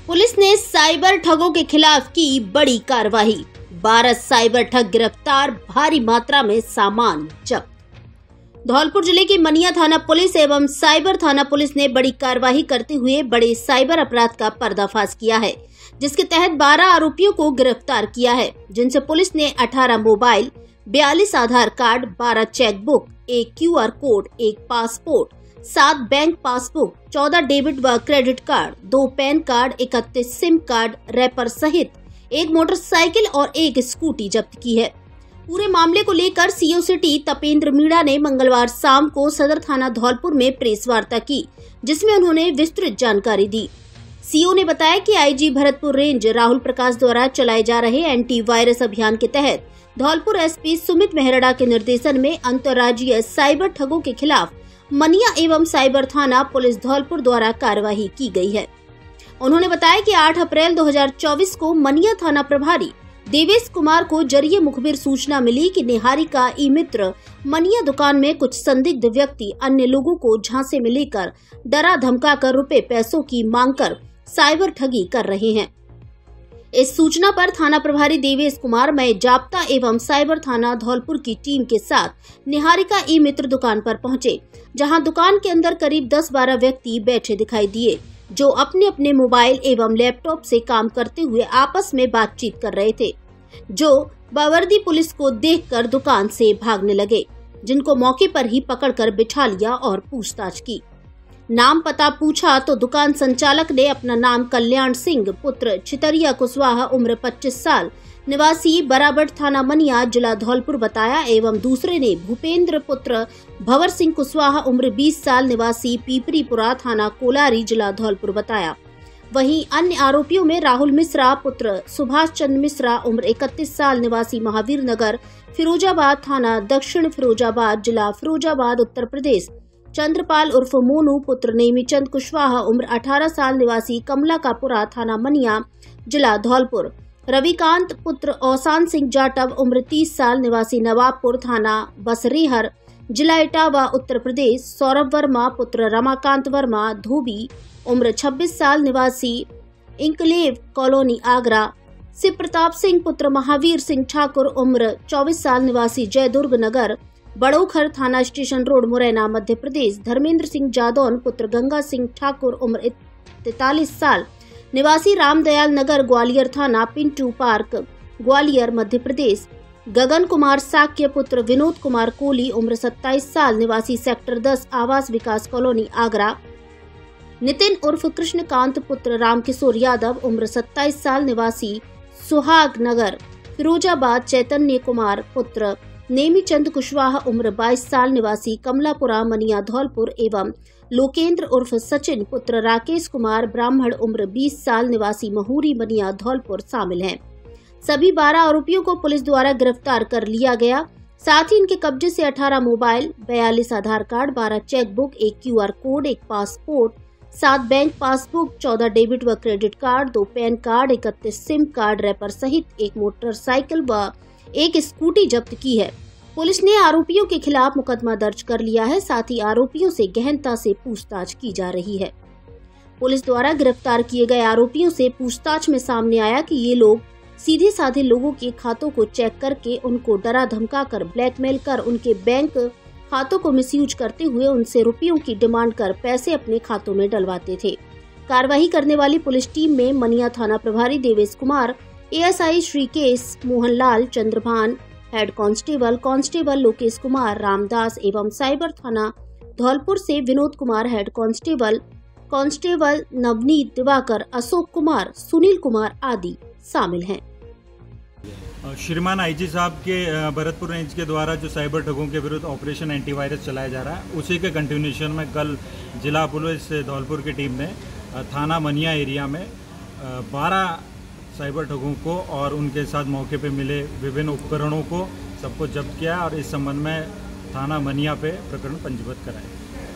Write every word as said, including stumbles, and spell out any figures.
Police ने cyber ठगों के खिलाफ की बड़ी कार्रवाई। बारह साइबर ठग गिरफ्तार, भारी मात्रा में सामान जब्त। धौलपुर जिले की मनिया थाना पुलिस एवं साइबर थाना पुलिस ने बड़ी कार्रवाई करते हुए बड़े साइबर अपराध का पर्दाफाश किया है, जिसके तहत बारह आरोपियों को गिरफ्तार किया है, जिनसे पुलिस ने अठारह मोबाइल, बयालीस आधार कार्ड, बारह चेकबुक, एक क्यूआर कोड, एक पासपोर्ट, सात बैंक पासबुक, चौदह डेबिट व क्रेडिट कार्ड, दो पैन कार्ड, इकतीस सिम कार्ड रैपर सहित एक मोटरसाइकिल और एक स्कूटी जब्त की है। पूरे मामले को लेकर सीओ सिटी तपेंद्र मीणा ने मंगलवार शाम को सदर थाना धौलपुर में प्रेस वार्ता की, जिसमें उन्होंने विस्तृत जानकारी दी। सीओ ने बताया कि आईजी भरतपुर रेंज राहुल प्रकाश द्वारा चलाए जा रहे एंटी वायरस अभियान के तहत धौलपुर एसपी सुमित मेहरड़ा के निर्देशन में अंतर्राज्यीय साइबर ठगों के खिलाफ मनिया एवं साइबर थाना पुलिस धौलपुर द्वारा कार्यवाही की गई है। उन्होंने बताया कि आठ अप्रैल दो हज़ार चौबीस को मनिया थाना प्रभारी देवेश कुमार को जरिए मुखबिर सूचना मिली कि निहारिका ई मित्र मनिया दुकान में कुछ संदिग्ध व्यक्ति अन्य लोगों को झांसे में लेकर डरा धमकाकर रुपए पैसों की मांग कर साइबर ठगी कर रहे हैं। इस सूचना पर थाना प्रभारी देवेश कुमार में जाप्ता एवं साइबर थाना धौलपुर की टीम के साथ निहारिका ई मित्र दुकान पर पहुंचे, जहां दुकान के अंदर करीब दस बारह व्यक्ति बैठे दिखाई दिए, जो अपने अपने मोबाइल एवं लैपटॉप से काम करते हुए आपस में बातचीत कर रहे थे, जो बावर्दी पुलिस को देखकर दुकान से भागने लगे, जिनको मौके पर ही पकड़कर बिठा लिया और पूछताछ की। नाम पता पूछा तो दुकान संचालक ने अपना नाम कल्याण सिंह पुत्र छितरिया कुशवाहा उम्र पच्चीस साल निवासी बराबट थाना मनिया जिला धौलपुर बताया एवं दूसरे ने भूपेंद्र पुत्र भवर सिंह कुशवाहा उम्र बीस साल निवासी पीपरीपुरा थाना कोलारी जिला धौलपुर बताया। वहीं अन्य आरोपियों में राहुल मिश्रा पुत्र सुभाष चंद्र मिश्रा उम्र इकतीस साल निवासी महावीर नगर फिरोजाबाद थाना दक्षिण फिरोजाबाद जिला फिरोजाबाद उत्तर प्रदेश, चंद्रपाल उर्फ मोनू पुत्र नेमीचंद कुशवाहा उम्र अठारह साल निवासी कमला कापुरा थाना मनिया जिला धौलपुर, रविकांत पुत्र औसान सिंह जाटव उम्र तीस साल निवासी नवाबपुर थाना बसरीहर जिला इटावा उत्तर प्रदेश, सौरभ वर्मा पुत्र रमाकांत वर्मा धोबी उम्र छब्बीस साल निवासी इंकलेव कॉलोनी आगरा, शिव प्रताप सिंह पुत्र महावीर सिंह ठाकुर उम्र चौबीस साल निवासी जयदुर्ग नगर बड़ोखर थाना स्टेशन रोड मुरैना मध्य प्रदेश, धर्मेंद्र सिंह जादौन पुत्र गंगा सिंह ठाकुर उम्र तैतालीस साल निवासी रामदयाल नगर ग्वालियर थाना पिंटू पार्क ग्वालियर मध्य प्रदेश, गगन कुमार साक्य पुत्र विनोद कुमार कोहली उम्र सत्ताईस साल निवासी सेक्टर दस आवास विकास कॉलोनी आगरा, नितिन उर्फ कृष्णकांत पुत्र रामकिशोर यादव उम्र सत्ताईस साल निवासी सुहाग नगर फिरोजाबाद, चैतन्य कुमार पुत्र नेमीचंद कुशवाहा उम्र बाईस साल निवासी कमलापुरा मनिया धौलपुर एवं लोकेंद्र उर्फ सचिन पुत्र राकेश कुमार ब्राह्मण उम्र बीस साल निवासी महूरी मनिया धौलपुर शामिल हैं। सभी बारह आरोपियों को पुलिस द्वारा गिरफ्तार कर लिया गया। साथ ही इनके कब्जे से अठारह मोबाइल, बयालीस आधार कार्ड, बारह चेकबुक, एक क्यूआर कोड, एक पासपोर्ट, सात बैंक पासबुक, चौदह डेबिट व क्रेडिट कार्ड, दो पैन कार्ड, इकतीस सिम कार्ड रैपर सहित एक मोटरसाइकिल व एक स्कूटी जब्त की है। पुलिस ने आरोपियों के खिलाफ मुकदमा दर्ज कर लिया है। साथ ही आरोपियों से गहनता से पूछताछ की जा रही है। पुलिस द्वारा गिरफ्तार किए गए आरोपियों से पूछताछ में सामने आया कि ये लोग सीधे साधे लोगों के खातों को चेक करके उनको डरा धमकाकर ब्लैकमेल कर उनके बैंक खातों को मिसयूज करते हुए उनसे रुपयों की डिमांड कर पैसे अपने खातों में डलवाते थे। कार्रवाई करने वाली पुलिस टीम में मनिया थाना प्रभारी Devesh Kumar, ASI Shrikesh Mohanlal Chandrabhan, head constable constable Lokesh Kumar Ramdas एवं साइबर थाना धौलपुर से Vinod Kumar, head constable constable Navneet Diwakar, Ashok Kumar, Sunil Kumar आदि शामिल हैं। श्रीमान आईजी साहब के भरतपुर रेंज के द्वारा जो साइबर ठगों के विरुद्ध ऑपरेशन एंटीवायरस चलाया जा रहा है, उसी के कंटिन्यूएशन में कल जिला पुलिस धौलपुर की टीम ने थाना मनिया एरिया में बारह साइबर ठगों को और उनके साथ मौके पे मिले विभिन्न उपकरणों को सबको जब्त किया और इस संबंध में थाना मनिया पे प्रकरण पंजीबद्ध कराया।